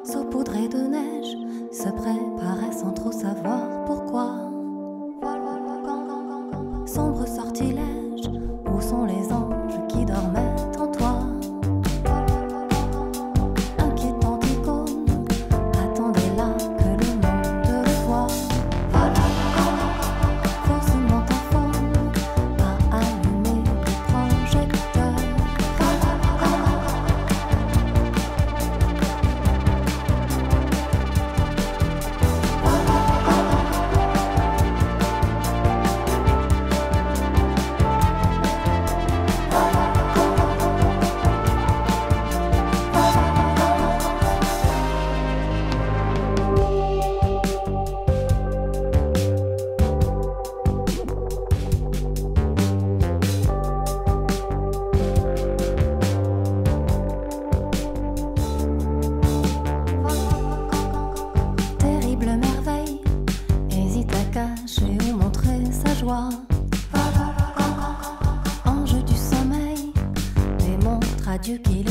saupoudré de neige, se préparait sans trop savoir pourquoi. Sombre sortilège, où sont les anges qui dormaient en toi? Inquiétante icône, attendez là que le monde le voie. Forcément en forme, à allumer le projecteur. Terrible merveille, hésite à cacher ou montrer sa joie. Ange du sommeil, démontre à Dieu qu'il